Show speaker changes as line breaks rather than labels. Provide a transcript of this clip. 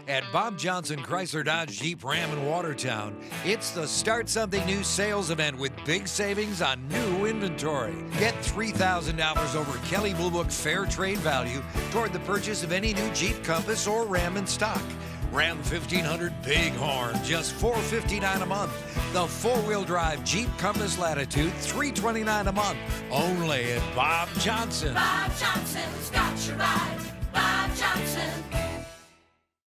At Bob Johnson Chrysler Dodge Jeep Ram in Watertown, it's the Start Something New sales event with big savings on new inventory. Get $3,000 over Kelley Blue Book fair trade value toward the purchase of any new Jeep Compass or Ram in stock. Ram 1500 Bighorn, just $459 a month. The four-wheel drive Jeep Compass Latitude, $329 a month. Only at Bob Johnson.
Bob Johnson's got your ride. Bob Johnson.